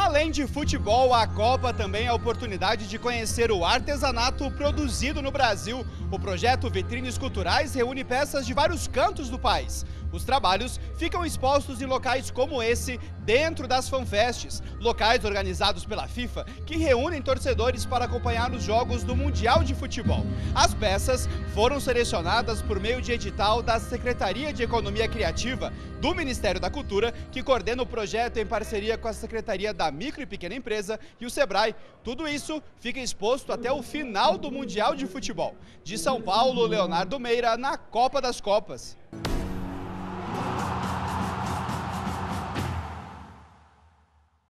Além de futebol, a Copa também é a oportunidade de conhecer o artesanato produzido no Brasil. O projeto Vitrines Culturais reúne peças de vários cantos do país. Os trabalhos ficam expostos em locais como esse, dentro das fanfests, locais organizados pela FIFA que reúnem torcedores para acompanhar os jogos do Mundial de Futebol. As peças foram selecionadas por meio de edital da Secretaria de Economia Criativa do Ministério da Cultura, que coordena o projeto em parceria com a Secretaria da Micro e Pequena Empresa e o Sebrae. Tudo isso fica exposto até o final do Mundial de Futebol. De São Paulo, Leonardo Meira, na Copa das Copas.